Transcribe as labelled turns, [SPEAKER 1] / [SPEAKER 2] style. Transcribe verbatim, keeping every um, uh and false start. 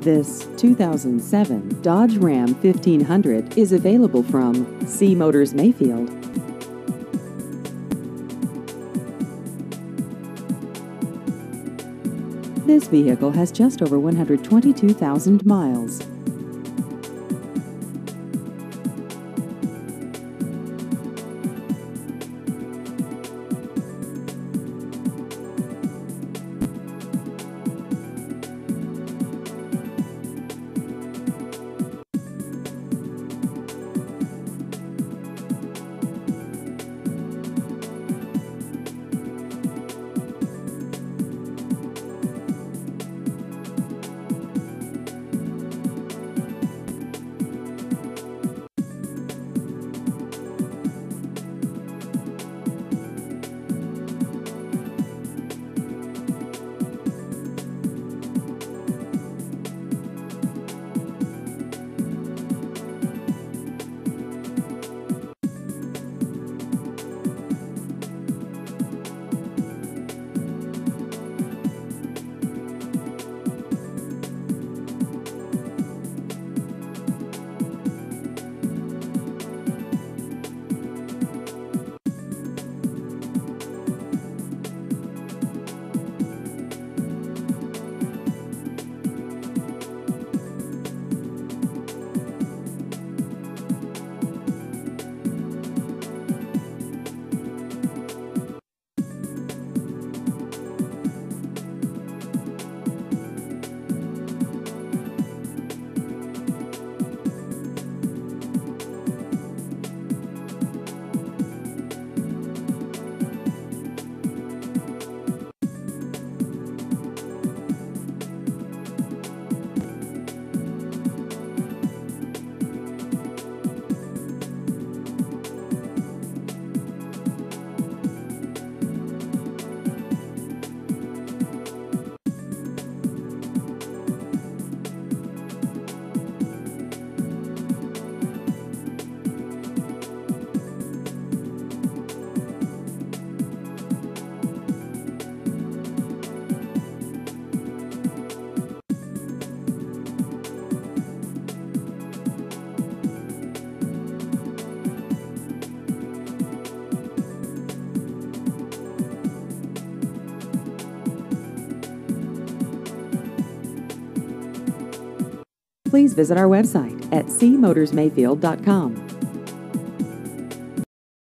[SPEAKER 1] This two thousand seven Dodge Ram fifteen hundred is available from C Motors Mayfield. This vehicle has just over one hundred twenty-two thousand miles. Please visit our website at c motors mayfield dot com.